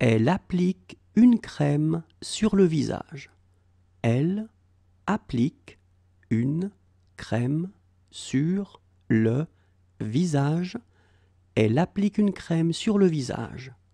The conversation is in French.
Elle applique une crème sur le visage. Elle applique une crème sur le visage. Elle applique une crème sur le visage.